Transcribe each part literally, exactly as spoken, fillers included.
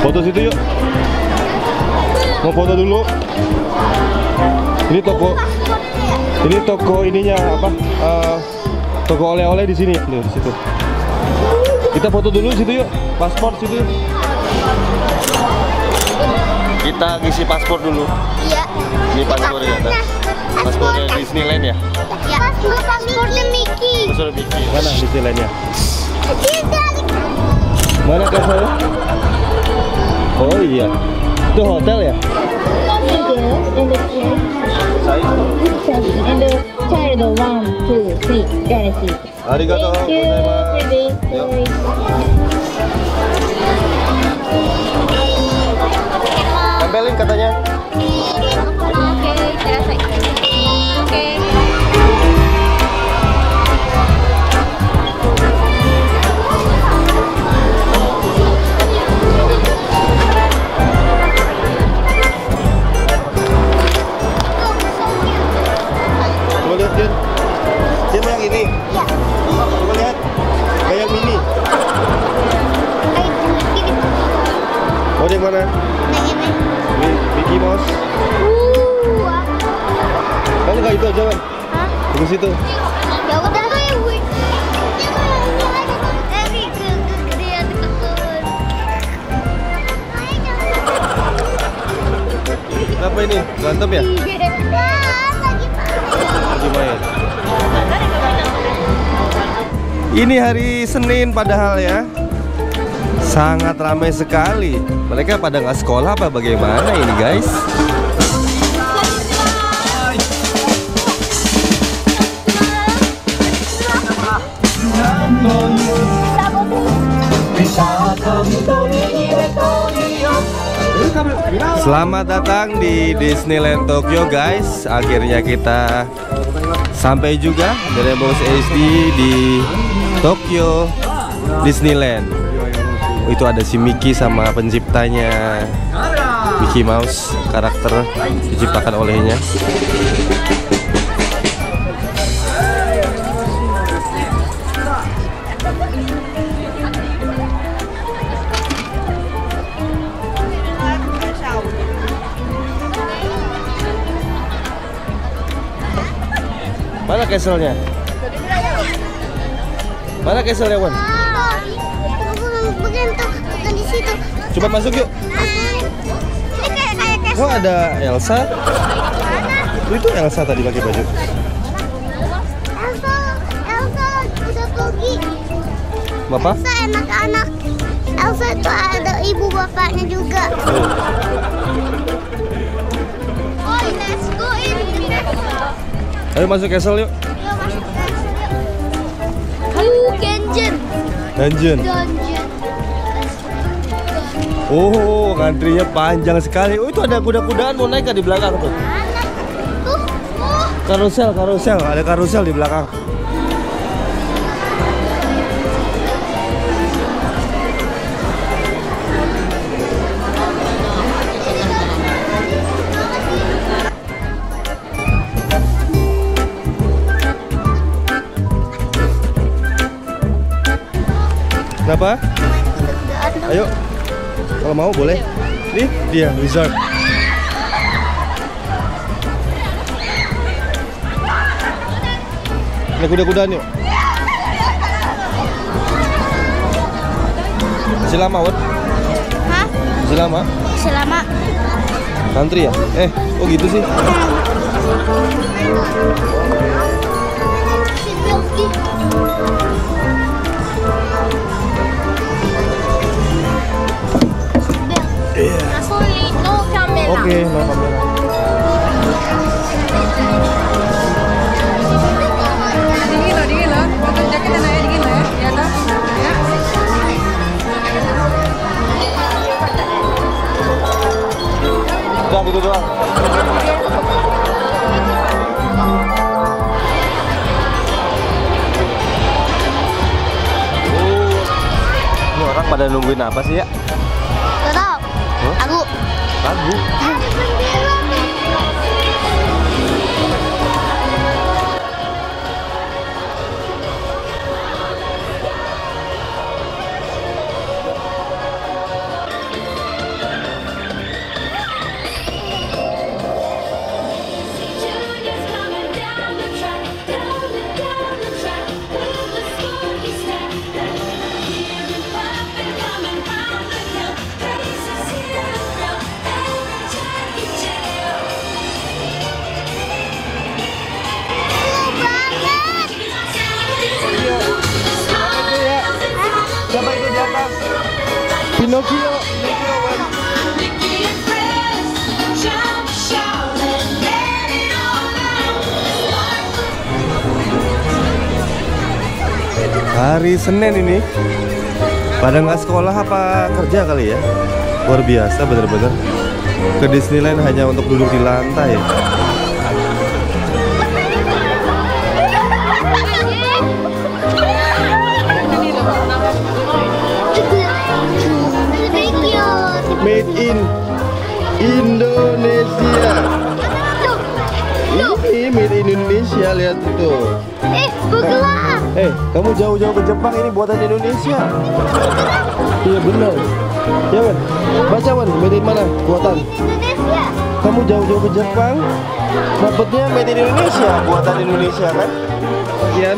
Foto situ yuk. Mau foto dulu. Ini toko. Ini toko ininya apa? Uh, toko oleh-oleh di sini. Nih, di situ. Kita foto dulu situ yuk. Paspor situ yuk. Kita ngisi paspor dulu. Iya. Ini paspornya ya, paspornya Disneyland ya? Ya, paspornya Mickey. Paspor Mickey. Mana Disneylandnya? Mana kasanya? Oh iya. Itu hotel ya? And the child one, two, three, galaxy. Arigato gozaimasu. Tempelin katanya. Oke, terasa. Oke. Coba lihat Jen. Jen yang ini. Ya. Coba lihat. Kayak yang mini. Oh, yang mana? Nah, ini. Mickey Mouse. Uh. Kamu nggak itu aja kan? Hah? Di situ. Ya udah kayak wih. Tapi kegedean kekun. Kenapa ini? Berantem ya? Lagi main. Ini hari Senin padahal ya. Sangat ramai sekali. Mereka pada nggak sekolah apa bagaimana ini guys? Selamat datang di Disneyland Tokyo guys. Akhirnya kita sampai juga dari Rainbow H D di Tokyo Disneyland. Itu ada si Mickey sama penciptanya Mickey Mouse, karakter diciptakan olehnya. Mana castle-nya? Mana castle-nya, Wan? Bukan tuh, bukan di situ. Coba masuk yuk. Ini kayak kayak kayak. Oh, ada Elsa. Itu Elsa tadi pakai baju. Elsa, Elsa udah pergi. Bapak? Elsa anak-anak. Elsa itu ada ibu bapaknya juga. Oh, let's go in. Ayo masuk castle yuk. Yuk masuk castle yuk. Uh, Dungeon. Dungeon. Dungeon. Oh, ngantrinya panjang sekali. Oh, itu ada kuda-kudaan mau naik kan di belakang tuh. Tuh, oh. Karusel, karusel, ada karusel di belakang. Kenapa? Ayo, kalau mau boleh. Nih dia wizard. Ada kuda-kudaan yuk. Masih lama, Wot? Hah? Masih lama? Selama. Antri ya? Eh, oh gitu sih. Iya. Sorry, no camera. Oke, no kamera. Dingin loh, dingin loh. Potong jaketnya Naya dingin loh ya. Ya kan? Ya. Udah gitu doang. Oh, ini orang pada nungguin apa sih ya? Gak tau. Huh? Aku. Lagu. Pinocchio. Hari Senin ini pada nggak sekolah apa kerja kali ya. Luar biasa bener-bener. Ke Disneyland hanya untuk duduk di lantai. Made in Indonesia. Ini made in Indonesia, lihat tuh. Eh, bergerak. Eh, kamu jauh-jauh ke Jepang, ini buatan Indonesia. Iya benar. Ya Wan, baca Wan, made in mana? Buatan Indonesia. Kamu jauh-jauh ke Jepang, dapetnya made in Indonesia, buatan Indonesia kan? Kian,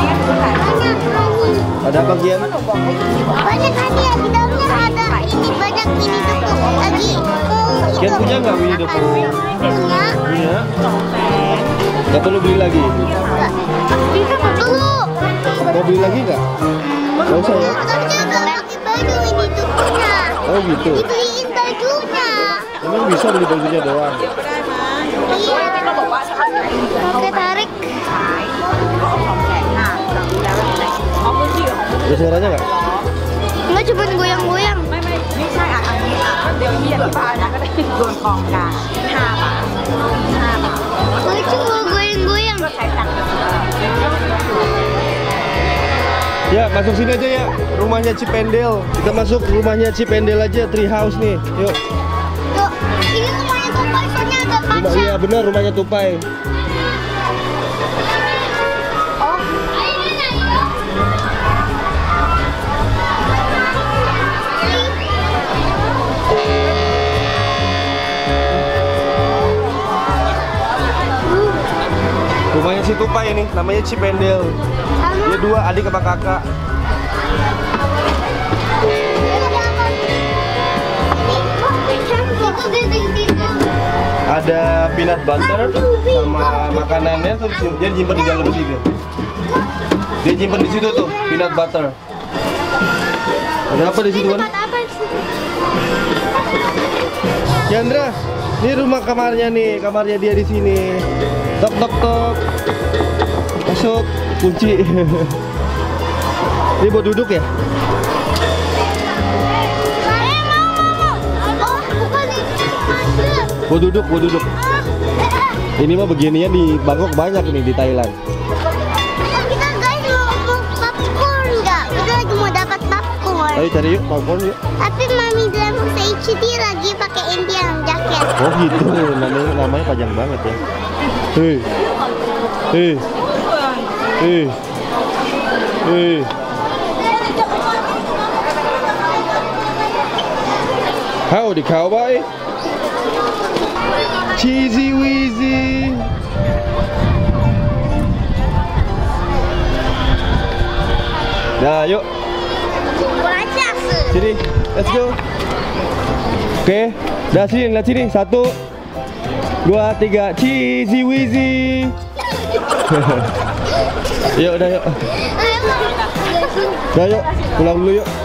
ada apa Kian? Banyak hadiah di dalamnya, ada ini banyak ini tuh lagi. Oh, Kian punya nggak Winnie the Pooh? Punya. Punya. Gak perlu beli lagi. Bisa dulu. Mau beli lagi nggak? Gak usah ya. Tapi juga pakai baju ini tuh punya. Oh gitu. Dibeliin bajunya. Emang bisa beli bajunya doang? Iya. Oke, tarik. Ada suaranya nggak? Enggak, cuma goyang-goyang. ไม่ใช่อ่ะอันนี้อ่ะเดี๋ยวเยี่ยมบ้านนะก็ได้โดนกองกลางห้าบาทห้าบาท Oh, cuma goyang-goyang. ก็ใช้ตังค์ Ya, masuk sini aja ya. Rumahnya Cipendel. Kita masuk rumahnya Cipendel aja, tree house nih. Yuk. Tuh, ini rumahnya Tupai, soalnya ada Rumah, kaca. iya benar rumahnya Tupai. Oh, ini ayo. Rumahnya si Tupai ini, namanya Cipendel. Dia dua adik sama kakak. Ada peanut butter sama makanannya tuh dia simpen di dalam situ. Dia simpen di situ tuh peanut butter. Ada apa di situ kan? Chandra, ini rumah kamarnya nih, kamarnya dia di sini. Tok tok tok. Masuk, kunci. Ini buat duduk ya? Saya mau, mau, mau. Oh, bukan ini. Masuk. Buat duduk, buat duduk. Ini mah beginian di Bangkok banyak nih di Thailand. Kita guys mau mau popcorn nggak? Kita lagi mau dapat popcorn. Ayo cari yuk, popcorn yuk. Tapi mami bilang H D lagi pakai Indian jacket. Oh gitu, namanya namanya panjang banget ya. Hei, hei, hei, hei. Howdy cowboy. Cheesy Weezy. Dah, yuk. Sini, let's go. Oke, dah sini, lihat sini. Satu, dua, tiga. Cheesy Weezy. Yuk, udah yuk. Udah yuk, pulang dulu yuk.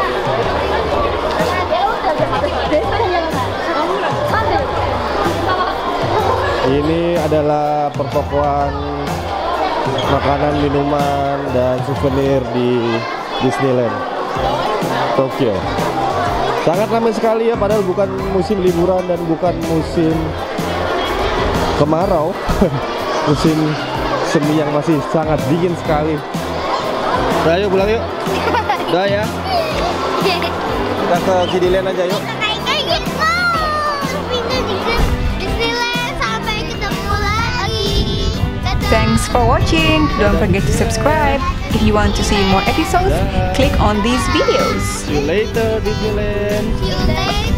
Ini adalah pertokoan makanan, minuman, dan souvenir di Disneyland Tokyo. Sangat ramai sekali ya, padahal bukan musim liburan dan bukan musim kemarau. Musim semi yang masih sangat dingin sekali. Udah yuk pulang yuk. Udah ya. Kita ke Kiddyland aja yuk. Thanks for watching. Don't forget to subscribe. If you want to see more episodes, click on these videos. See you later, Disneyland. See you later.